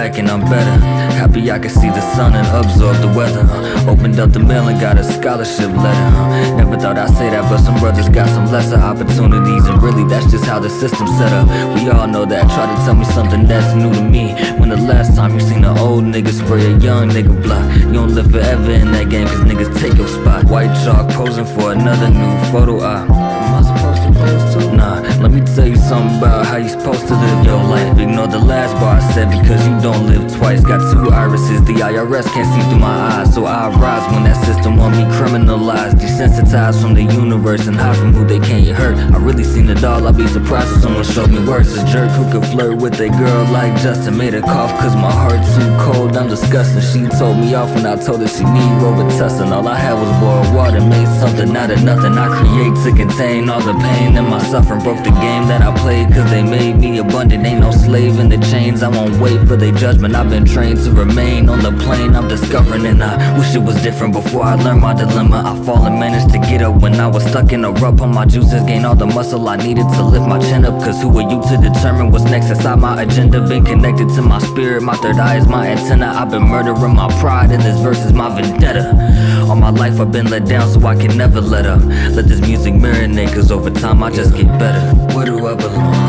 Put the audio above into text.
back and I'm better. Happy I can see the sun and absorb the weather. Opened up the mail and got a scholarship letter. Never thought I'd say that, but some brothers got some lesser opportunities, and really that's just how the system's set up. We all know that. Try to tell me something that's new to me. When the last time you seen an old nigga spray a young nigga block? You don't live forever in that game, cause niggas take your spot. White chalk posing for another new photo op. Am I supposed to pose too? Nah, let me tell you something about how you supposed to live your life. Ignore the last bar I said, because you don't live twice. Got two irises, the IRS can't see through my eyes, so I rise when that system want me criminalized. Desensitized from the universe and hide from who they can't hurt. I really seen it all, I'd be surprised if someone showed me worse. A jerk who could flirt with a girl like Justin, made her cough cause my heart too cold, I'm disgusting. She told me off when I told her she need Robitussin. All I had was boiled water, made something out of nothing. I create to contain all the pain and my suffering. Broke the game that I played cause they made me abundant. Ain't no slave in the chains, I won't wait for their judgment. I've been trained to remain on the plane I'm discovering, and I wish it was different before I learned my dilemma. I fall and managed to get up when I was stuck in a rut. Pump my juices, gain all the muscle I needed to lift my chin up. Cause who are you to determine what's next inside my agenda? Been connected to my spirit, my third eye is my antenna. I've been murdering my pride, and this verse is my vendetta. All my life I've been let down, so I can never let up. Let this music marinate, cause over time I just get better. Where do I belong?